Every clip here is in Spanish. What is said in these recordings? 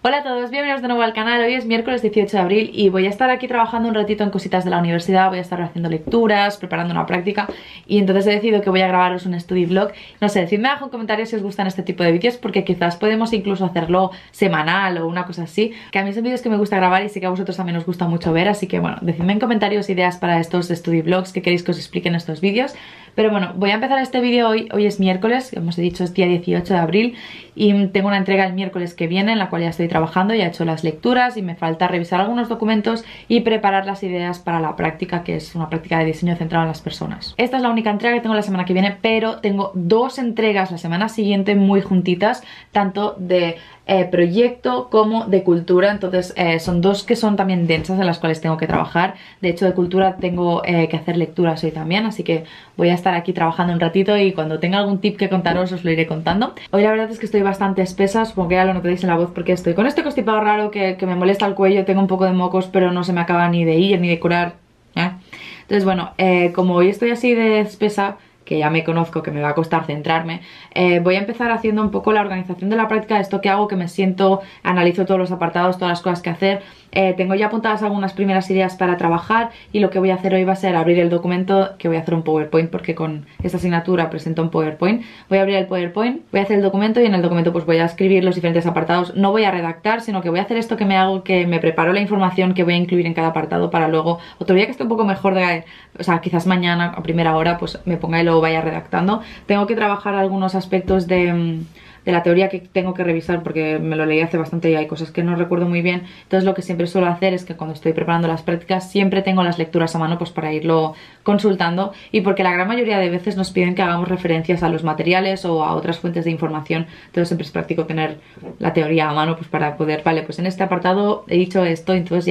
Hola a todos, bienvenidos de nuevo al canal. Hoy es miércoles 18 de abril y voy a estar aquí trabajando un ratito en cositas de la universidad. Voy a estar haciendo lecturas, preparando una práctica y entonces he decidido que voy a grabaros un study vlog. No sé, decidme abajo en comentarios si os gustan este tipo de vídeos, porque quizás podemos incluso hacerlo semanal o una cosa así, que a mí son vídeos que me gusta grabar y sé que a vosotros también os gusta mucho ver. Así que bueno, decidme en comentarios ideas para estos study vlogs que queréis que os explique en estos vídeos. Pero bueno, voy a empezar este vídeo hoy. Hoy es miércoles, como os he dicho, es día 18 de abril y tengo una entrega el miércoles que viene en la cual ya estoy trabajando, ya he hecho las lecturas y me falta revisar algunos documentos y preparar las ideas para la práctica, que es una práctica de diseño centrado en las personas. Esta es la única entrega que tengo la semana que viene, pero tengo dos entregas la semana siguiente muy juntitas, tanto de proyecto como de cultura. Entonces son dos que son también densas, en las cuales tengo que trabajar. De hecho, de cultura tengo que hacer lecturas hoy también, así que voy a estar aquí trabajando un ratito y cuando tenga algún tip que contaros os lo iré contando. Hoy la verdad es que estoy bastante espesa, supongo que ya lo notaréis en la voz porque estoy con este constipado raro que me molesta el cuello. Tengo un poco de mocos, pero no se me acaba ni de ir ni de curar, ¿eh? Entonces bueno, como hoy estoy así de espesa, que ya me conozco que me va a costar centrarme, voy a empezar haciendo un poco la organización de la práctica. Esto que hago, que me siento, analizo todos los apartados, todas las cosas que hacer. Tengo ya apuntadas algunas primeras ideas para trabajar y lo que voy a hacer hoy va a ser abrir el documento, que voy a hacer un PowerPoint porque con esta asignatura presento un PowerPoint. Voy a abrir el PowerPoint, voy a hacer el documento y en el documento pues voy a escribir los diferentes apartados. No voy a redactar, sino que voy a hacer esto que me hago, que me preparo la información que voy a incluir en cada apartado para luego, otro día que esté un poco mejor o sea, quizás mañana a primera hora pues me ponga y luego vaya redactando. Tengo que trabajar algunos aspectos de la teoría que tengo que revisar porque me lo leí hace bastante y hay cosas que no recuerdo muy bien. Entonces lo que siempre suelo hacer es que cuando estoy preparando las prácticas siempre tengo las lecturas a mano pues para irlo consultando, y porque la gran mayoría de veces nos piden que hagamos referencias a los materiales o a otras fuentes de información. Entonces siempre es práctico tener la teoría a mano pues para poder, vale, pues en este apartado he dicho esto, entonces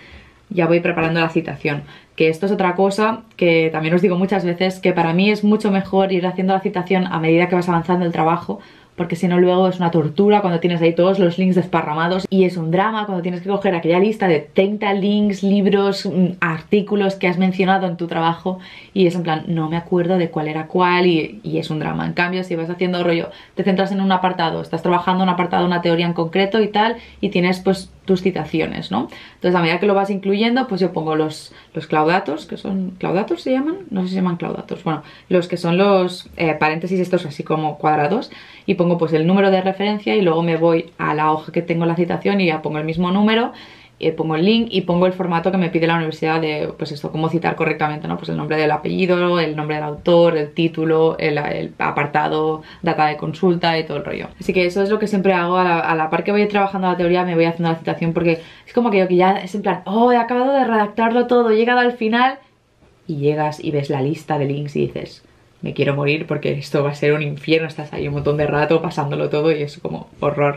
ya voy preparando la citación. Que esto es otra cosa que también os digo muchas veces, que para mí es mucho mejor ir haciendo la citación a medida que vas avanzando el trabajo, porque si no luego es una tortura cuando tienes ahí todos los links desparramados y es un drama cuando tienes que coger aquella lista de 30 links, libros, artículos que has mencionado en tu trabajo y es en plan, no me acuerdo de cuál era cuál y es un drama. En cambio, si vas haciendo rollo, te centras en un apartado, estás trabajando un apartado, una teoría en concreto y tal, y tienes pues tus citaciones, ¿no? Entonces a medida que lo vas incluyendo, pues yo pongo los claudatos, que son, ¿claudatos se llaman? No sé si se llaman claudatos, bueno, los que son los paréntesis estos así como cuadrados, y pongo pues el número de referencia y luego me voy a la hoja que tengo la citación y ya pongo el mismo número, pongo el link y pongo el formato que me pide la universidad de, pues esto, cómo citar correctamente, ¿no? Pues el nombre del apellido, el nombre del autor, el título, el apartado, data de consulta y todo el rollo. Así que eso es lo que siempre hago a la par que voy trabajando la teoría, me voy haciendo la citación, porque es como que yo que ya es en plan, oh, he acabado de redactarlo todo, he llegado al final y llegas y ves la lista de links y dices, me quiero morir porque esto va a ser un infierno, estás ahí un montón de rato pasándolo todo y es como horror.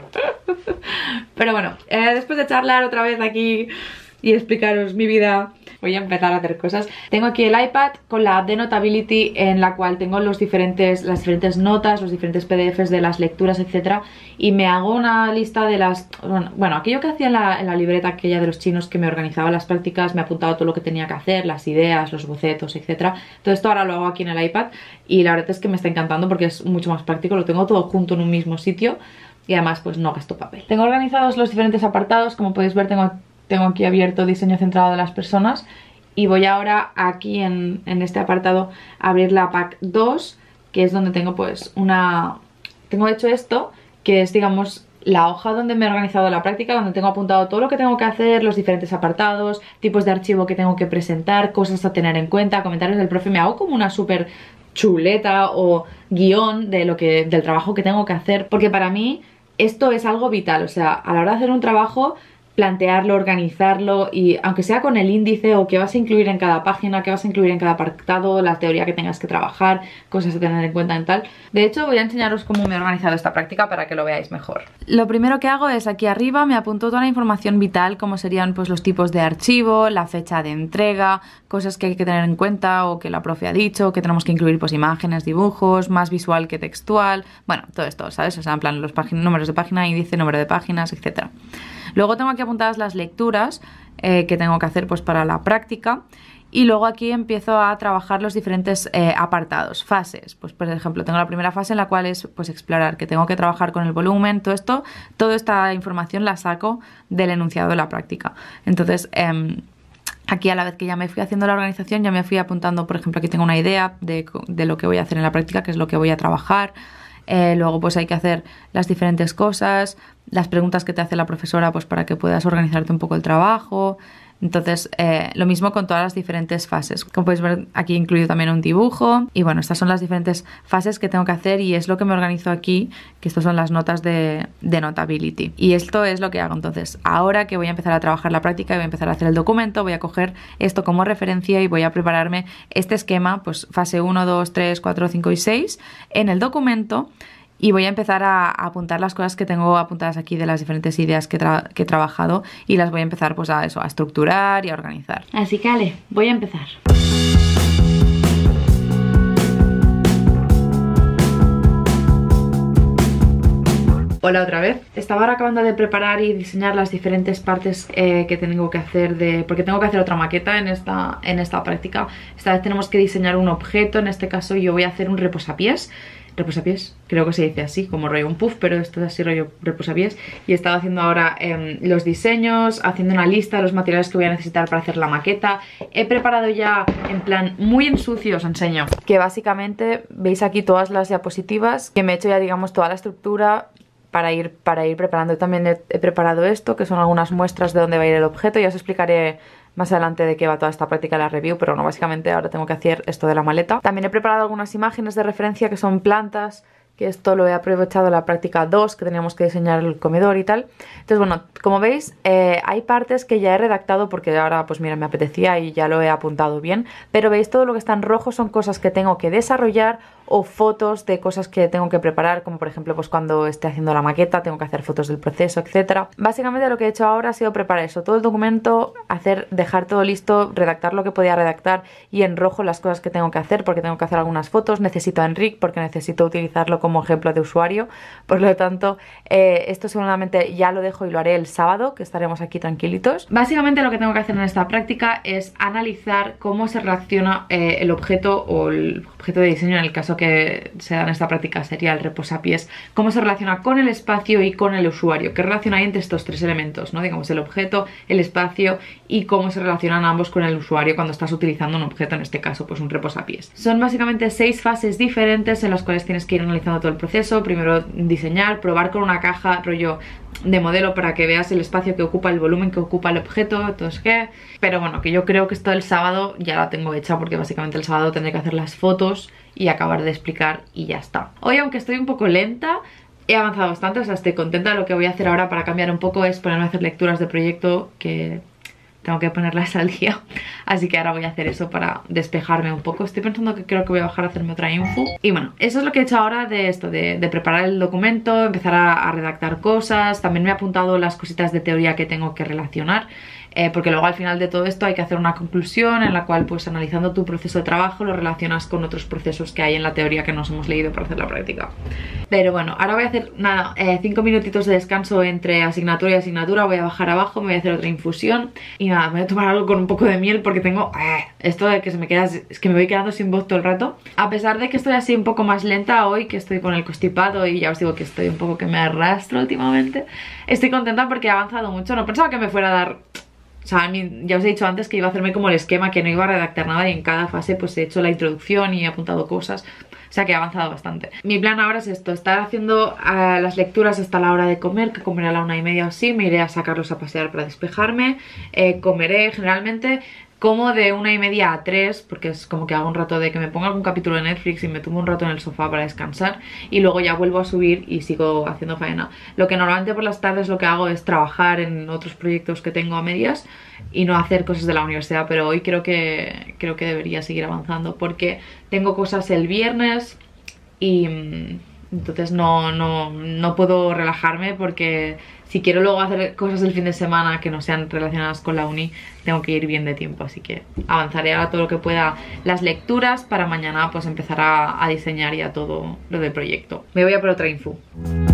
Pero bueno, después de charlar otra vez aquí y explicaros mi vida, voy a empezar a hacer cosas. Tengo aquí el iPad con la app de Notability, en la cual tengo las diferentes notas, los diferentes PDFs de las lecturas, etcétera, y me hago una lista de las... Bueno, aquello que hacía en la libreta aquella de los chinos, que me organizaba las prácticas, me apuntaba todo lo que tenía que hacer, las ideas, los bocetos, etcétera. Todo esto ahora lo hago aquí en el iPad y la verdad es que me está encantando porque es mucho más práctico, lo tengo todo junto en un mismo sitio y además pues no gasto papel. Tengo organizados los diferentes apartados, como podéis ver tengo aquí abierto diseño centrado de las personas y voy ahora aquí en este apartado a abrir la PAC 2, que es donde tengo pues tengo hecho esto, que es digamos la hoja donde me he organizado la práctica, donde tengo apuntado todo lo que tengo que hacer, los diferentes apartados, tipos de archivo que tengo que presentar, cosas a tener en cuenta, comentarios del profe. Me hago como una súper chuleta o guión del trabajo que tengo que hacer, porque para mí esto es algo vital. O sea, a la hora de hacer un trabajo, plantearlo, organizarlo, y aunque sea con el índice o qué vas a incluir en cada página, qué vas a incluir en cada apartado, la teoría que tengas que trabajar, cosas a tener en cuenta en tal. De hecho voy a enseñaros cómo me he organizado esta práctica para que lo veáis mejor. Lo primero que hago es aquí arriba me apunto toda la información vital, como serían pues los tipos de archivo, la fecha de entrega, cosas que hay que tener en cuenta o que la profe ha dicho, que tenemos que incluir pues imágenes, dibujos, más visual que textual, bueno, todo esto, ¿sabes? O sea, en plan los números de página, índice, número de páginas, etcétera. Luego tengo aquí apuntadas las lecturas que tengo que hacer pues para la práctica y luego aquí empiezo a trabajar los diferentes apartados, fases. Pues por ejemplo tengo la primera fase en la cual es pues explorar, que tengo que trabajar con el volumen, todo esto, toda esta información la saco del enunciado de la práctica. Entonces aquí a la vez que ya me fui haciendo la organización ya me fui apuntando, por ejemplo aquí tengo una idea de lo que voy a hacer en la práctica, que es lo que voy a trabajar. Luego pues hay que hacer las diferentes cosas, las preguntas que te hace la profesora pues para que puedas organizarte un poco el trabajo. Entonces lo mismo con todas las diferentes fases. Como podéis ver aquí he incluido también un dibujo y bueno, estas son las diferentes fases que tengo que hacer y es lo que me organizo aquí, que estas son las notas de Notability. Y esto es lo que hago. Entonces ahora que voy a empezar a trabajar la práctica y voy a empezar a hacer el documento, voy a coger esto como referencia y voy a prepararme este esquema, pues fase 1, 2, 3, 4, 5 y 6 en el documento. Y voy a empezar a apuntar las cosas que tengo apuntadas aquí de las diferentes ideas que he trabajado y las voy a empezar pues a estructurar y a organizar. Así que Ale, voy a empezar. Hola otra vez. Estaba ahora acabando de preparar y diseñar las diferentes partes que tengo que hacer porque tengo que hacer otra maqueta en esta práctica. Esta vez tenemos que diseñar un objeto, en este caso yo voy a hacer un reposapiés. Reposapiés, creo que se dice así, como rollo un puff, pero esto es así rollo reposapiés. Y he estado haciendo ahora los diseños, haciendo una lista de los materiales que voy a necesitar para hacer la maqueta. He preparado ya en plan muy en sucio, os enseño. Que básicamente veis aquí todas las diapositivas, que me he hecho ya digamos toda la estructura para ir preparando. También he preparado esto, que son algunas muestras de dónde va a ir el objeto. Ya os explicaré más adelante de qué va toda esta práctica de la review, pero no, básicamente ahora tengo que hacer esto de la maleta. También he preparado algunas imágenes de referencia que son plantas, que esto lo he aprovechado en la práctica 2, que teníamos que diseñar el comedor y tal. Entonces bueno, como veis hay partes que ya he redactado porque ahora pues mira me apetecía y ya lo he apuntado bien, pero veis todo lo que está en rojo son cosas que tengo que desarrollar o fotos de cosas que tengo que preparar, como por ejemplo pues cuando esté haciendo la maqueta tengo que hacer fotos del proceso, etcétera. Básicamente lo que he hecho ahora ha sido preparar eso, todo el documento, dejar todo listo, redactar lo que podía redactar y en rojo las cosas que tengo que hacer porque tengo que hacer algunas fotos, necesito a Enric porque necesito utilizarlo como ejemplo de usuario, por lo tanto esto seguramente ya lo dejo y lo haré el sábado, que estaremos aquí tranquilitos. Básicamente lo que tengo que hacer en esta práctica es analizar cómo se relaciona el objeto o el objeto de diseño, en el caso que se da en esta práctica sería el reposapiés, cómo se relaciona con el espacio y con el usuario, qué relación hay entre estos tres elementos, ¿no? Digamos el objeto, el espacio y cómo se relacionan ambos con el usuario cuando estás utilizando un objeto, en este caso pues un reposapiés. Son básicamente 6 fases diferentes en las cuales tienes que ir analizando todo el proceso. Primero diseñar, probar con una caja rollo de modelo para que veas el espacio que ocupa, el volumen que ocupa el objeto, entonces qué. Pero bueno, que yo creo que esto el sábado ya la tengo hecha porque básicamente el sábado tendré que hacer las fotos y acabar de explicar y ya está. Hoy, aunque estoy un poco lenta, he avanzado bastante, o sea, estoy contenta. Lo que voy a hacer ahora para cambiar un poco es ponerme a hacer lecturas de proyecto, que tengo que ponerlas al día, así que ahora voy a hacer eso para despejarme un poco. Estoy pensando que creo que voy a bajar a hacerme otra info. Y bueno, eso es lo que he hecho ahora de esto, de preparar el documento, empezar a redactar cosas. También me he apuntado las cositas de teoría que tengo que relacionar, porque luego al final de todo esto hay que hacer una conclusión en la cual pues analizando tu proceso de trabajo lo relacionas con otros procesos que hay en la teoría que nos hemos leído para hacer la práctica. Pero bueno, ahora voy a hacer nada, 5 minutitos de descanso entre asignatura y asignatura. Voy a bajar abajo, me voy a hacer otra infusión y nada, me voy a tomar algo con un poco de miel porque tengo esto de que se me queda, es que me voy quedando sin voz todo el rato. A pesar de que estoy así un poco más lenta hoy, que estoy con el constipado y ya os digo que estoy un poco que me arrastro últimamente, estoy contenta porque he avanzado mucho. No pensaba que me fuera a dar... O sea, ya os he dicho antes que iba a hacerme como el esquema, que no iba a redactar nada y en cada fase pues he hecho la introducción y he apuntado cosas. O sea que he avanzado bastante. Mi plan ahora es esto, estar haciendo las lecturas hasta la hora de comer, que comeré a la 1:30 o así. Me iré a sacarlos a pasear para despejarme. Comeré generalmente... como de 1:30 a 3, porque es como que hago un rato de que me ponga algún capítulo de Netflix y me tumbo un rato en el sofá para descansar y luego ya vuelvo a subir y sigo haciendo faena. Lo que normalmente por las tardes lo que hago es trabajar en otros proyectos que tengo a medias y no hacer cosas de la universidad, pero hoy creo que debería seguir avanzando porque tengo cosas el viernes y... entonces no puedo relajarme porque si quiero luego hacer cosas el fin de semana que no sean relacionadas con la uni, tengo que ir bien de tiempo, así que avanzaré ahora todo lo que pueda las lecturas para mañana pues empezar a diseñar ya todo lo del proyecto. Me voy a por otra info.